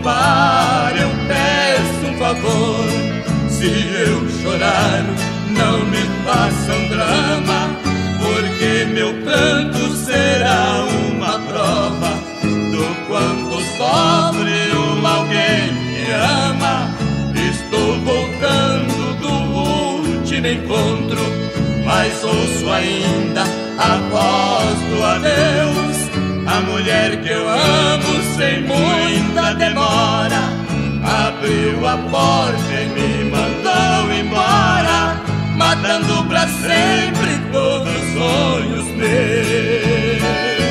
amar, eu peço um favor. Se eu chorar, não me faça um drama, porque meu pranto será uma prova do quanto sofre um alguém que ama. Estou voltando do último encontro, mas ouço ainda a voz do adeus. A mulher que eu amo sem muita demora abriu a porta e me mandou embora, matando pra sempre todos os sonhos meus.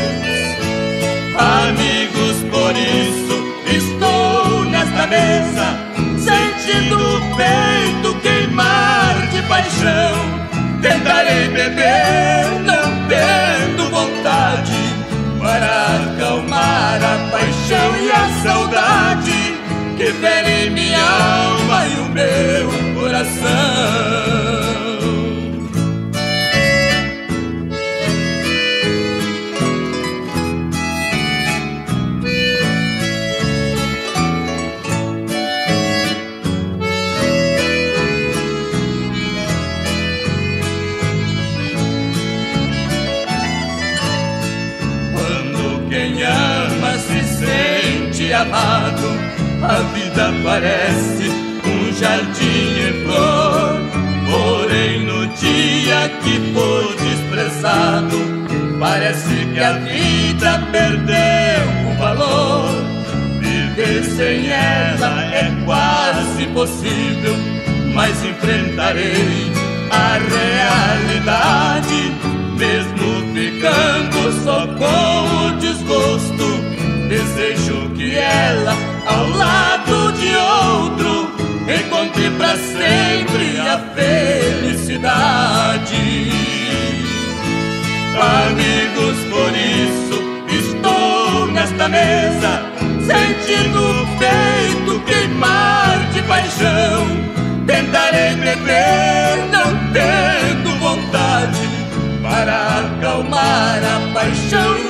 Amigos, por isso estou nesta mesa, sentindo o peito queimar de paixão. Tentarei beber, não tendo vontade, para acalmar a paixão e a saudade que ferem minha alma e o meu coração. Quem ama se sente amado, a vida parece um jardim em flor. Porém no dia que for desprezado, parece que a vida perdeu o valor. Viver sem ela é quase impossível, mas enfrentarei a realidade, mesmo ficando só com o desgosto. Desejo que ela, ao lado de outro, encontre pra sempre a felicidade. Amigos, por isso estou nesta mesa, sentindo o peito queimar de paixão. Tentarei beber, não tendo vontade, para acalmar a paixão